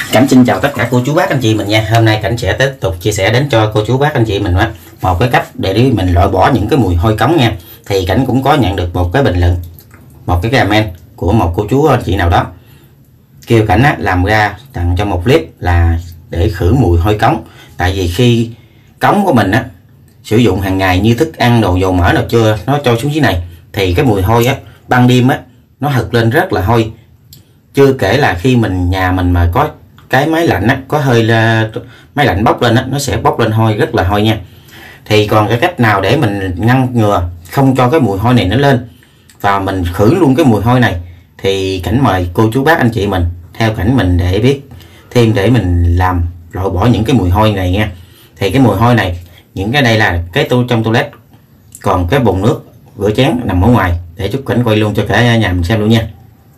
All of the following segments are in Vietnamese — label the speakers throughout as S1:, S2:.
S1: Cảnh xin chào tất cả cô chú bác anh chị mình nha. Hôm nay Cảnh sẽ tiếp tục chia sẻ đến cho cô chú bác anh chị mình một cái cách để mình loại bỏ những cái mùi hôi cống nha. Thì Cảnh cũng có nhận được một cái bình luận, một cái comment của một cô chú anh chị nào đó kêu Cảnh làm ra tặng cho một clip là để khử mùi hôi cống. Tại vì khi cống của mình sử dụng hàng ngày như thức ăn, đồ dầu mỡ nào chưa nó trôi xuống dưới này thì cái mùi hôi ban đêm nó hực lên rất là hôi. Chưa kể là khi nhà mình mà có cái máy lạnh có hơi máy lạnh bốc lên nó sẽ bốc lên hôi, rất là hôi nha. Thì còn cái cách nào để mình ngăn ngừa không cho cái mùi hôi này nó lên và mình khử luôn cái mùi hôi này thì Cảnh mời cô chú bác anh chị mình theo Cảnh mình để biết thêm, để mình làm loại bỏ những cái mùi hôi này nha. Thì cái mùi hôi này, những cái đây là cái trong toilet, còn cái bồn nước rửa chén nằm ở ngoài. Để chút Cảnh quay luôn cho cả nhà mình xem luôn nha.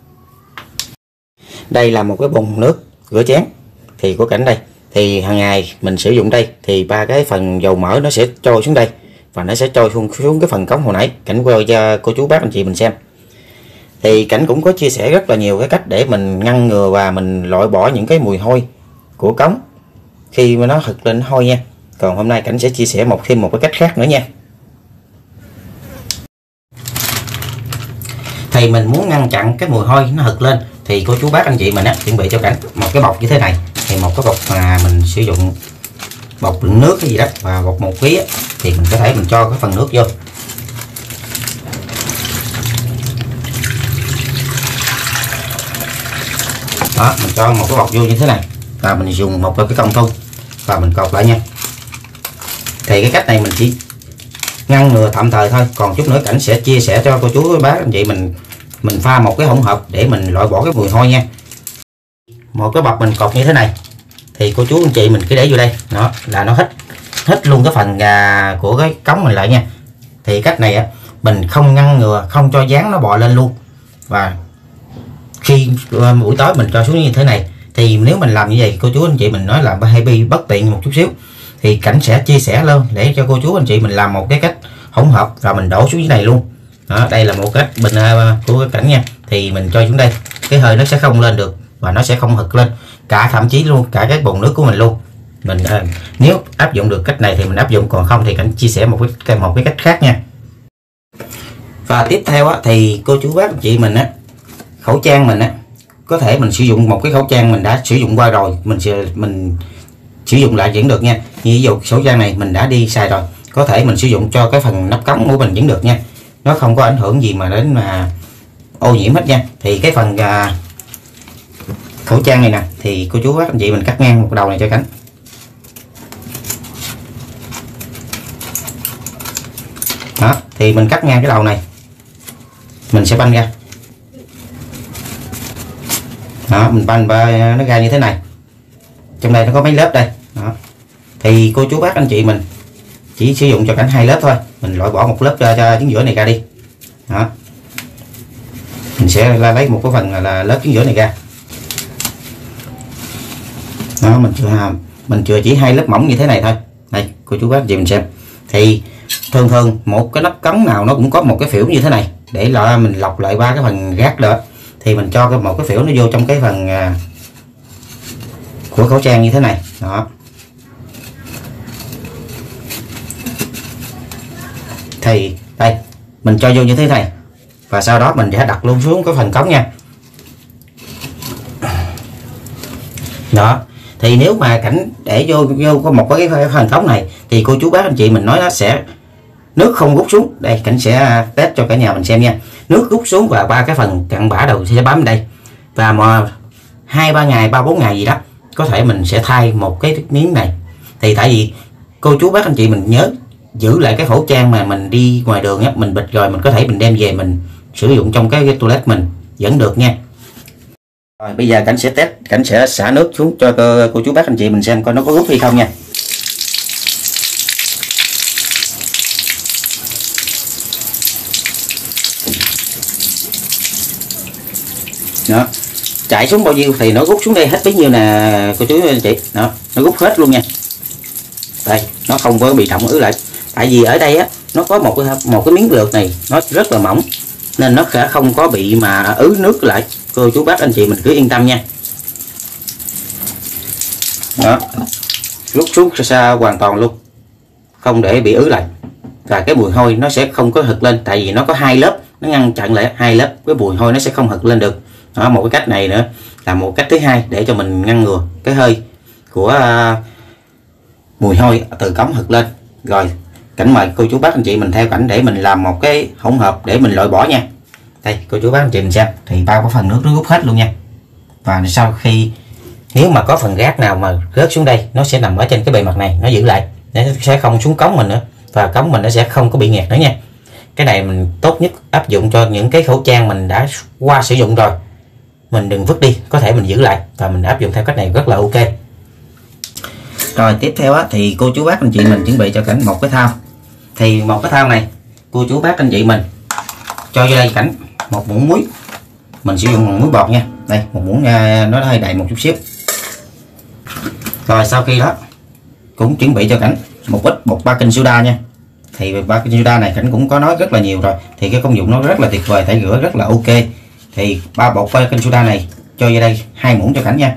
S1: Đây là một cái bồn nước rửa chén thì của Cảnh đây, thì hàng ngày mình sử dụng đây thì ba cái phần dầu mỡ nó sẽ trôi xuống đây và nó sẽ trôi xuống cái phần cống hồi nãy Cảnh quay cho cô chú bác anh chị mình xem. Thì Cảnh cũng có chia sẻ rất là nhiều cái cách để mình ngăn ngừa và mình loại bỏ những cái mùi hôi của cống khi mà nó hực lên hôi nha. Còn hôm nay Cảnh sẽ chia sẻ thêm một cái cách khác nữa nha. Thì mình muốn ngăn chặn cái mùi hôi nó hực lên thì cô chú bác anh chị mình chuẩn bị cho Cảnh một cái bọc như thế này. Thì một cái bọc mà mình sử dụng bọc đựng nước cái gì đó và bọc một ký thì mình có thể mình cho cái phần nước vô. Đó, mình cho một cái bọc vô như thế này và mình dùng một cái cong thun và mình cột lại nha. Thì cái cách này mình chỉ ngăn ngừa tạm thời thôi, còn chút nữa Cảnh sẽ chia sẻ cho cô chú bác anh chị mình pha một cái hỗn hợp để mình loại bỏ cái mùi hôi nha. Một cái bọc mình cột như thế này thì cô chú anh chị mình cứ để vô đây, đó là nó hết luôn cái phần của cái cống mình lại nha. Thì cách này mình không ngăn ngừa, không cho dán nó bò lên luôn. Và khi buổi tối mình cho xuống như thế này thì nếu mình làm như vậy cô chú anh chị mình nói là hay bị bất tiện một chút xíu thì Cảnh sẽ chia sẻ luôn để cho cô chú anh chị mình làm một cái cách hỗn hợp và mình đổ xuống dưới này luôn. Đó, đây là một cách bình của Cảnh nha. Thì mình cho xuống đây, cái hơi nó sẽ không lên được và nó sẽ không hực lên, thậm chí luôn cả cái bồn nước của mình luôn. Mình nếu áp dụng được cách này thì mình áp dụng, còn không thì Cảnh chia sẻ một cái cách khác nha. Và tiếp theo thì cô chú bác anh chị mình khẩu trang mình có thể mình sử dụng một cái khẩu trang mình đã sử dụng qua rồi, mình sử dụng lại vẫn được nha. Như ví dụ khẩu trang này mình đã đi xài rồi, có thể mình sử dụng cho cái phần nắp cống của mình vẫn được nha. Nó không có ảnh hưởng gì mà đến ô nhiễm hết nha. Thì cái phần khẩu trang này nè thì cô chú bác anh chị mình cắt ngang một đầu này cho Cảnh. Đó, thì mình cắt ngang cái đầu này, mình sẽ banh ra. Đó, mình banh nó ra như thế này. Trong đây nó có mấy lớp đây. Đó. Thì cô chú bác anh chị mình chỉ sử dụng cho Cảnh 2 lớp thôi. Mình loại bỏ một lớp cho chính giữa này ra đi. Đó. Mình sẽ lấy một cái phần là lớp chính giữa này ra. Đó, mình chừa chỉ 2 lớp mỏng như thế này thôi. Đây, cô chú bác anh chị mình xem. Thì thường một cái nắp cống nào nó cũng có một cái phễu như thế này để mình lọc lại 3 cái phần rác đó. Thì mình cho một cái phễu nó vô trong cái phần của khẩu trang như thế này. Đó. Thì đây mình cho vô như thế này và sau đó mình sẽ đặt luôn xuống cái phần cống nha. Đó. Thì nếu mà Cảnh để vô có một cái phần cống này thì cô chú bác anh chị mình nói nó sẽ nước không rút xuống. Đây Cảnh sẽ test cho cả nhà mình xem nha. Nước rút xuống và 3 cái phần cặn bã đầu sẽ bám đây. Và mà 2-3 ngày 3-4 ngày gì đó có thể mình sẽ thay một cái miếng này. Thì tại vì cô chú bác anh chị mình nhớ giữ lại cái khẩu trang mà mình đi ngoài đường mình bịt rồi mình có thể mình đem về mình sử dụng trong cái toilet mình vẫn được nha. Rồi bây giờ Cảnh sẽ test, Cảnh sẽ xả nước xuống cho cô chú bác anh chị mình xem coi nó có rút hay không nha. Đó, chạy xuống bao nhiêu thì nó rút xuống đây hết bấy nhiêu nè cô chú anh chị. Đó, nó rút hết luôn nha. Đây, nó không có bị đọng ứ lại. Tại vì ở đây nó có một cái miếng lược này nó rất là mỏng nên nó sẽ không có bị mà ứ nước lại. Cô chú bác anh chị mình cứ yên tâm nha. đó, rút xuống xa hoàn toàn luôn, không để bị ứ lại, và cái mùi hôi nó sẽ không có hực lên, tại vì nó có hai lớp, nó ngăn chặn lại hai lớp, cái mùi hôi nó sẽ không hực lên được. Đó, một cái cách này nữa là một cách thứ hai để cho mình ngăn ngừa cái hơi của mùi hôi từ cống hực lên. Rồi Cảnh mời cô chú bác anh chị mình theo Cảnh để mình làm một cái hỗn hợp để mình loại bỏ nha. Đây cô chú bác anh chị mình xem, thì bao cái phần nước nó rút hết luôn nha. Và sau khi nếu mà có phần rác nào mà rớt xuống đây, nó sẽ nằm ở trên cái bề mặt này, nó giữ lại, nó sẽ không xuống cống mình nữa, và cống mình nó sẽ không có bị nghẹt nữa nha. Cái này mình tốt nhất áp dụng cho những cái khẩu trang mình đã qua sử dụng rồi, mình đừng vứt đi, có thể mình giữ lại, và mình áp dụng theo cách này rất là ok. Rồi tiếp theo á, thì cô chú bác anh chị mình chuẩn bị cho Cảnh một cái thao. Thì một cái thao này cô chú bác anh chị mình cho vô đây Cảnh một muỗng muối, mình sử dụng muối bọt nha. Đây một muỗng, nó hơi đầy một chút xíu. Rồi sau khi đó cũng chuẩn bị cho Cảnh một ít bột baking soda nha. Thì baking soda này Cảnh cũng có nói rất là nhiều rồi, thì cái công dụng nó rất là tuyệt vời, tẩy rửa rất là ok. Thì ba bột baking soda này cho vô đây 2 muỗng cho Cảnh nha.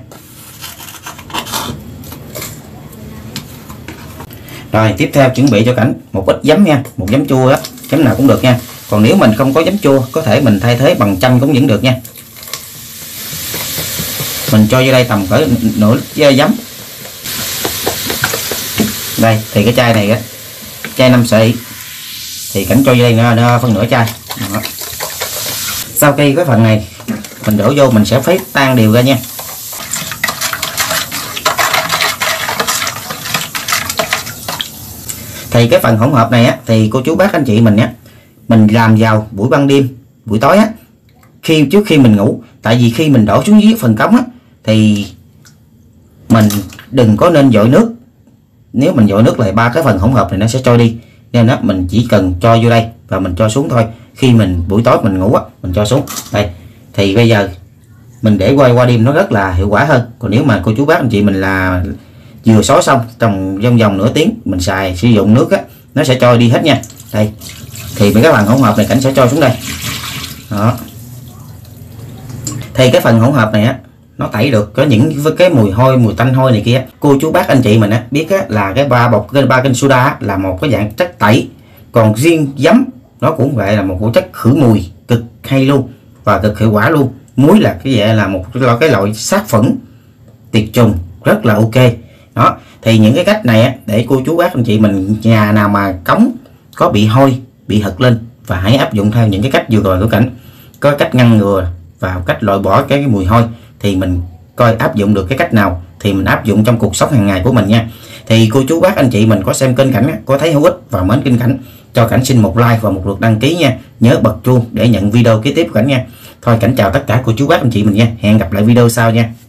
S1: Rồi tiếp theo chuẩn bị cho Cảnh một ít giấm nha, một giấm chua đó, giấm nào cũng được nha. Còn nếu mình không có giấm chua, có thể mình thay thế bằng chanh cũng vẫn được nha. Mình cho vô đây tầm cỡ nửa lít giấm. Đây thì cái chai này á, chai 5 xị thì Cảnh cho vô đây nó phân nửa chai. Đó. Sau khi cái phần này mình đổ vô, mình sẽ phết tan đều ra nha. Thì cái phần hỗn hợp này á, thì cô chú bác anh chị mình á, mình làm vào buổi ban đêm, buổi tối á, trước khi mình ngủ. Tại vì khi mình đổ xuống dưới phần cống á, thì mình đừng có nên dội nước. Nếu mình dội nước lại ba cái phần hỗn hợp này nó sẽ trôi đi, nên đó mình chỉ cần cho vô đây và mình cho xuống thôi. Khi mình buổi tối mình ngủ á, mình cho xuống đây. Thì bây giờ mình để qua đêm nó rất là hiệu quả hơn. Còn nếu mà cô chú bác anh chị mình là vừa xối xong trong vòng nửa tiếng mình sử dụng nước á, nó sẽ trôi đi hết nha. Đây thì mấy cái phần hỗn hợp này Cảnh sẽ cho xuống đây. Đó. Thì cái phần hỗn hợp này á, nó tẩy được có những cái mùi hôi, mùi tanh hôi này kia. Cô chú bác anh chị mình á biết á, là cái baking soda á, là một cái dạng chất tẩy. Còn riêng giấm nó cũng vậy, là một chất khử mùi cực hay luôn và cực hiệu quả luôn. Muối là cái vậy là một cái loại sát khuẩn tiệt trùng rất là ok. Đó thì những cái cách này á, để cô chú bác anh chị mình nhà nào mà cống có bị hôi, bị hật lên, và hãy áp dụng theo những cái cách vừa rồi của Cảnh. Có cách ngăn ngừa và cách loại bỏ cái mùi hôi, thì mình coi áp dụng được cái cách nào thì mình áp dụng trong cuộc sống hàng ngày của mình nha. Thì cô chú bác anh chị mình có xem kênh Cảnh á, có thấy hữu ích và mến kênh Cảnh, cho Cảnh xin một like và một lượt đăng ký nha. Nhớ bật chuông để nhận video kế tiếp của Cảnh nha. Thôi Cảnh chào tất cả cô chú bác anh chị mình nha. Hẹn gặp lại video sau nha.